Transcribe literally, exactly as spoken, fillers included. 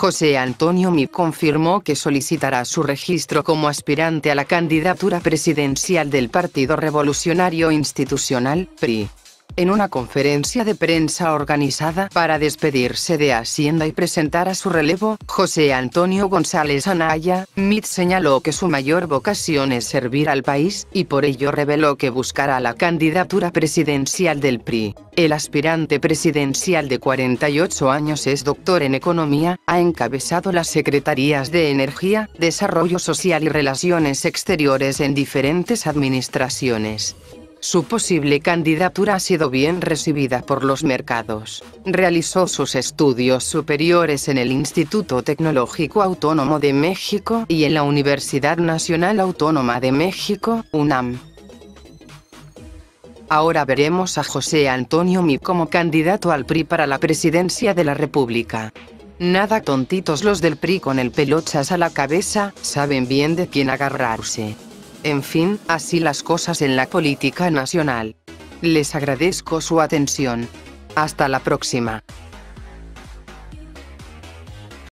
José Antonio Meade confirmó que solicitará su registro como aspirante a la candidatura presidencial del Partido Revolucionario Institucional, P R I. En una conferencia de prensa organizada para despedirse de Hacienda y presentar a su relevo, José Antonio González Anaya, Meade señaló que su mayor vocación es servir al país, y por ello reveló que buscará la candidatura presidencial del P R I. El aspirante presidencial de cuarenta y ocho años es doctor en Economía, ha encabezado las secretarías de Energía, Desarrollo Social y Relaciones Exteriores en diferentes administraciones. Su posible candidatura ha sido bien recibida por los mercados. Realizó sus estudios superiores en el Instituto Tecnológico Autónomo de México y en la Universidad Nacional Autónoma de México, UNAM. Ahora veremos a José Antonio Meade como candidato al P R I para la presidencia de la República. Nada tontitos los del P R I con el pelochas a la cabeza, saben bien de quién agarrarse. En fin, así las cosas en la política nacional. Les agradezco su atención. Hasta la próxima.